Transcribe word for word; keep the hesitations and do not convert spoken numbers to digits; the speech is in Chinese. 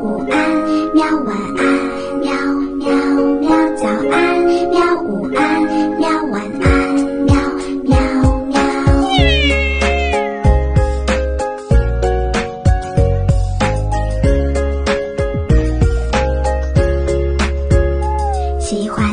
午安，喵晚安，喵喵喵早安，喵午安，喵晚安，喵喵喵。喜欢